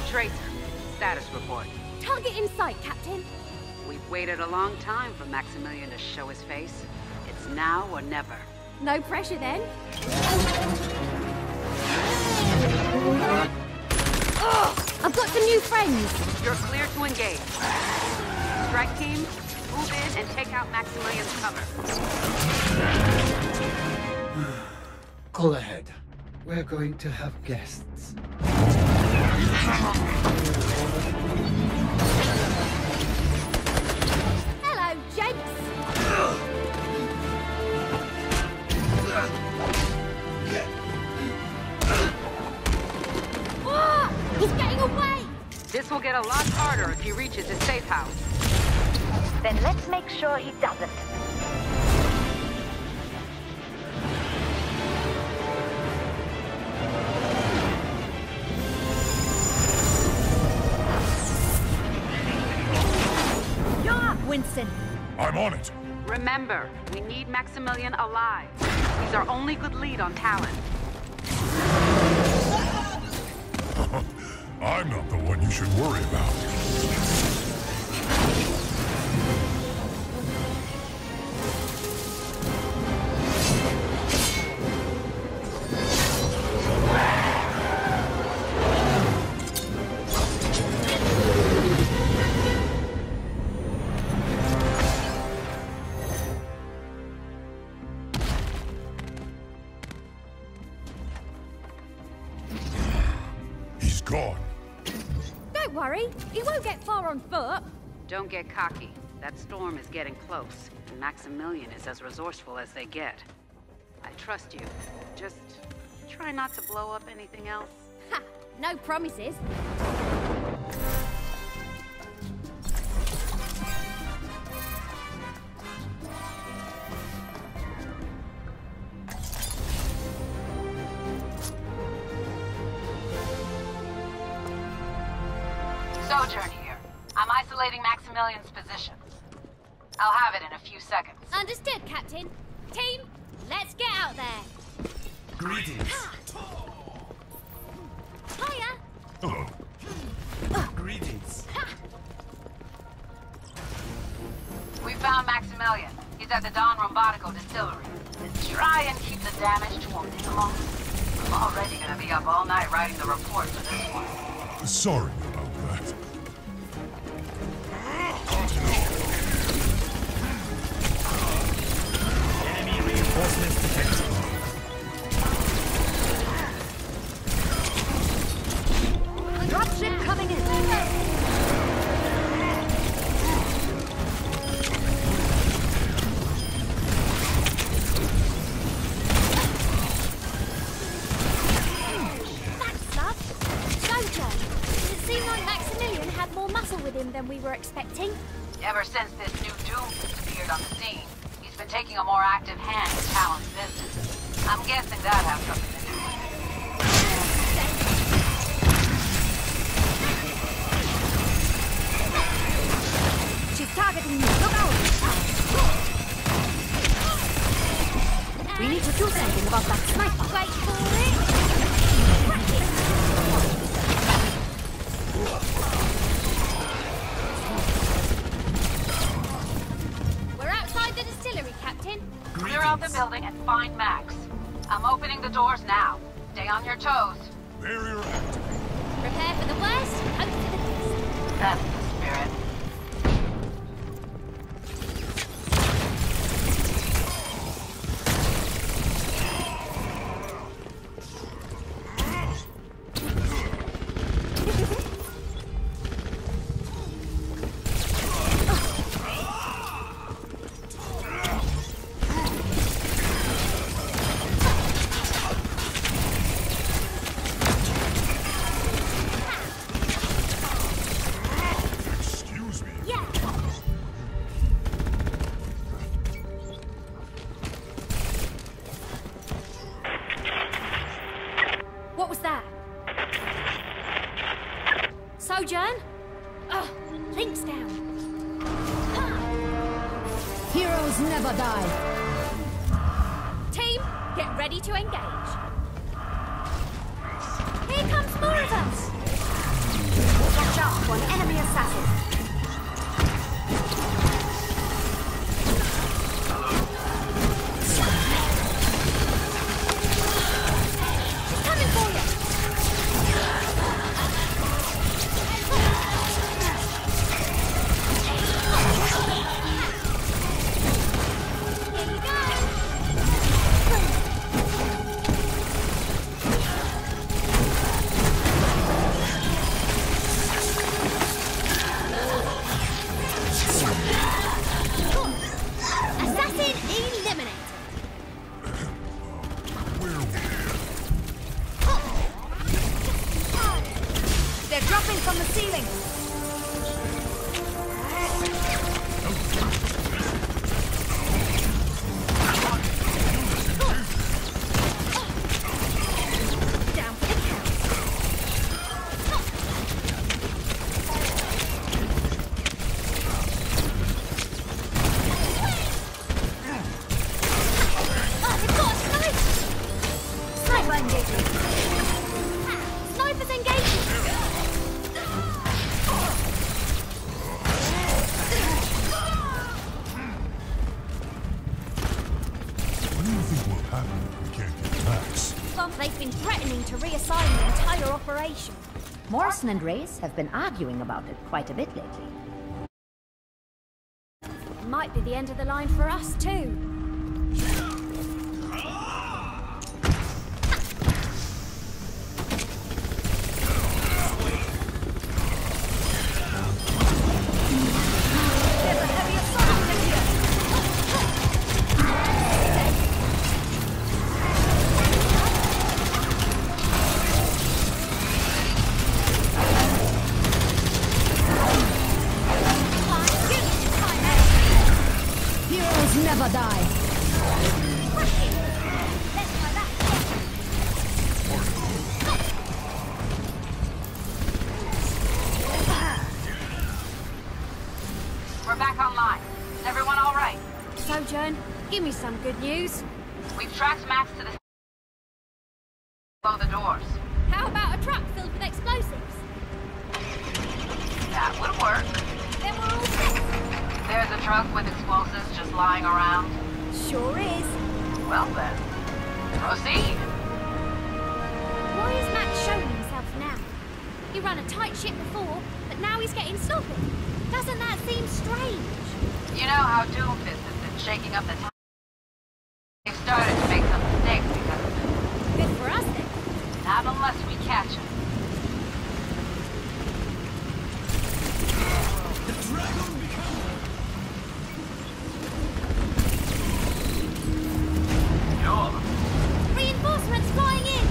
Tracer, status report. Target in sight, Captain. We've waited a long time for Maximilian to show his face. It's now or never. No pressure then. I've got some new friends. You're clear to engage. Strike team, move in and take out Maximilian's cover. Call ahead. We're going to have guests. Hello, gents. Oh, he's getting away! This will get a lot harder if he reaches his safe house. Then let's make sure he doesn't. You're up, Winston. I'm on it. Remember, we need Maximilian alive. He's our only good lead on Talon. I'm not the one you should worry about. He's gone. Don't worry, he won't get far on foot. Don't get cocky. That storm is getting close, and Maximilian is as resourceful as they get. I trust you. Just try not to blow up anything else. Ha! No promises. Sojourn here. I'm isolating Maximilian's position. I'll have it in a few seconds. Understood, Captain. Team, let's get out there. Greetings. Hiya. Hello. Greetings. We found Maximilian. He's at the Don Robotico distillery. Try and keep the damage to him minimal. I'm already gonna be up all night writing the report for this one. Sorry about that. Enemy reinforcements detected. Dropship coming in. That's love. Sojourn. Does it seem like Maximilian had more muscle with him than we were expecting? Ever since this new Doom appeared on the scene, he's been taking a more active hand in Talon's business. I'm guessing that has something to do with it. She's targeting you. Look out! We need to do something about that sniper. Wait for it. Crack it. We're outside the distillery, Captain. Clear out the building and find Max. I'm opening the doors now. Stay on your toes. Barrier activated. Prepare for the worst, hope for the best. That's the spirit. Excuse me. Yeah. What was that? Sojourn? Ugh, links down. Heroes never die. Team, get ready to engage. Here comes more of us. to an enemy assassin. She's coming for you. Here you go. Assassin eliminated. They're dropping from the ceiling. Down for the count. Oh, they've got a sniper! Sniper engaging. Sniper's engaging. What do you think will happen if we can't get Max? Well, they've been threatening to reassign the entire operation. Morrison and Race have been arguing about it quite a bit lately. Might be the end of the line for us, too. There's a heavy assault here. Heroes never die. Let's try that again. We're back online. Is everyone all right? Sojourn, give me some good news. We've tracked Max to the below the doors. How about a truck filled with explosives? That would work. Then we're all set. There's a truck with explosives just lying around. Sure is. Well then, proceed. Why is Max showing himself now? He ran a tight ship before, but now he's getting sloppy. Doesn't that seem strange? You know how Doomfist has been shaking up the town. They've started to make some mistakes because of it. Good for us then. Not unless we catch him. Reinforcements flying in!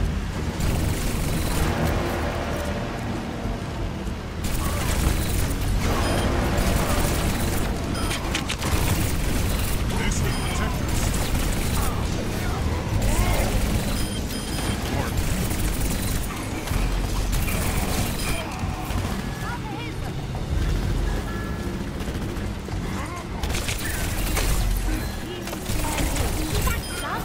This will protect us. Thanks, love.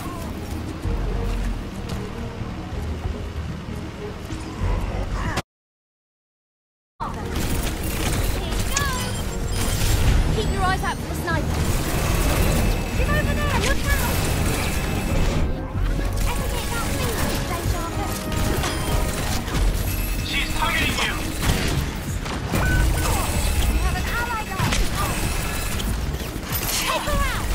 Here you go. Keep your eyes out for the sniper. She's over there, look out! Ever get that thing, stay sharper? She's targeting you! We have an ally guard! Take her out!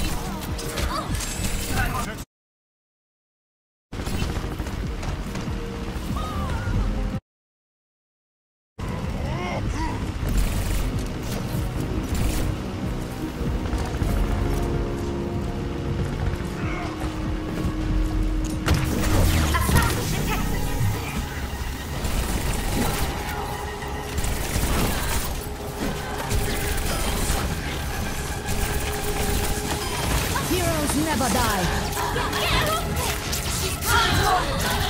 Assassin detected! Heroes never die. Get her off me! She's coming!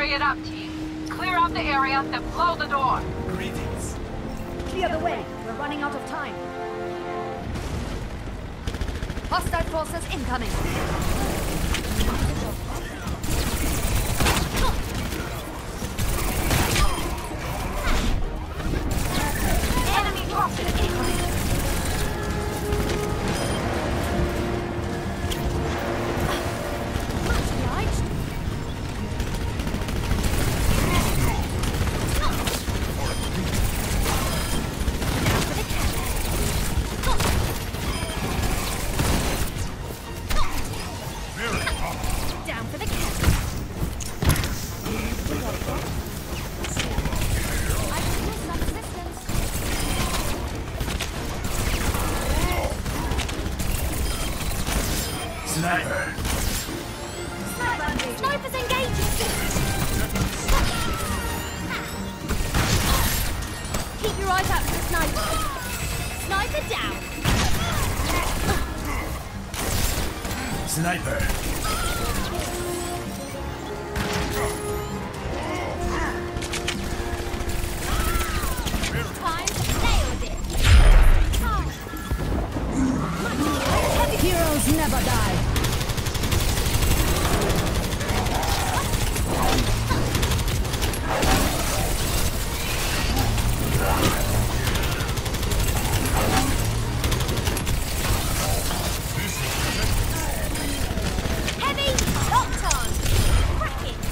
Hurry it up, team. Clear out the area, then blow the door. Greetings. Clear the way. We're running out of time. Hostile forces incoming. Enemy dropship incoming. Much obliged. Down for the count. I can use some assistance. Sniper. Snipers engaging! Keep your eyes out for the sniper. Sniper down. Sniper. Time to play with it. Heroes never die. Heavy, locked on. Crack it.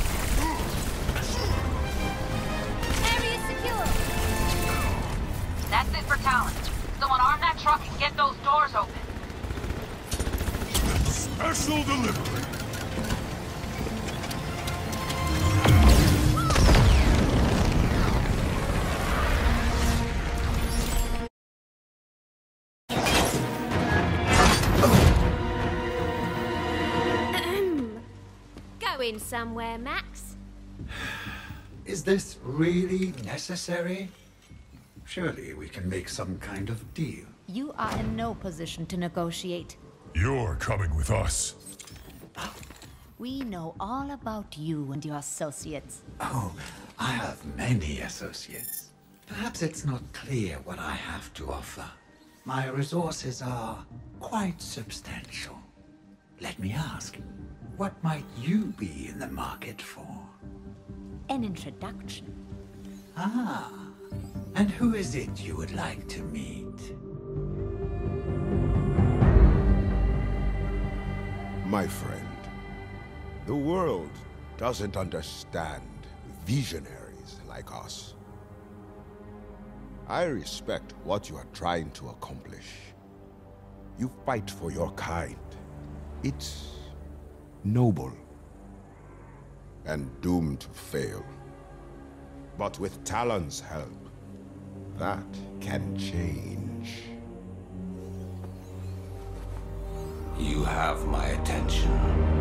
Area secure. That's it for Talon. Someone arm that truck and get those doors open. Special delivery. Going somewhere, Max? Is this really necessary? Surely we can make some kind of deal. You are in no position to negotiate. You're coming with us. We know all about you and your associates. Oh, I have many associates. Perhaps it's not clear what I have to offer. My resources are quite substantial. Let me ask, what might you be in the market for? An introduction. Ah, and who is it you would like to meet? My friend, the world doesn't understand visionaries like us. I respect what you are trying to accomplish. You fight for your kind. It's noble and doomed to fail. But with Talon's help, that can change. You have my attention.